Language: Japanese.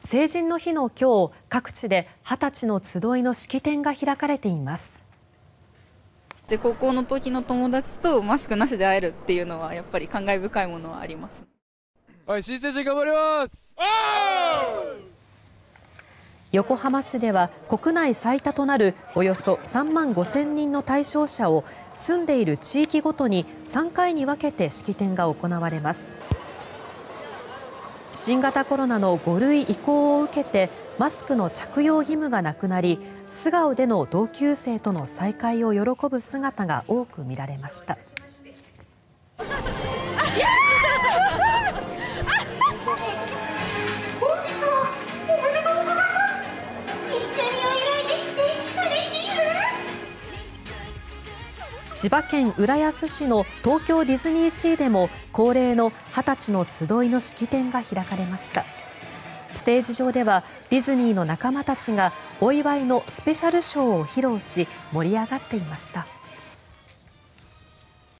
成人の日の今日、各地で20歳の集いの式典が開かれています。 で、高校の時の友達とマスクなしで会えるっていうのはやっぱり感慨深いものはあります。 はい、新成人頑張ります。 横浜市では国内最多となるおよそ3万5000人の対象者を住んでいる地域ごとに3回に分けて式典が行われます。新型コロナの5類移行を受けてマスクの着用義務がなくなり、素顔での同級生との再会を喜ぶ姿が多く見られました。千葉県浦安市の東京ディズニーシーでも恒例の20歳の集いの式典が開かれました。ステージ上ではディズニーの仲間たちがお祝いのスペシャルショーを披露し盛り上がっていました。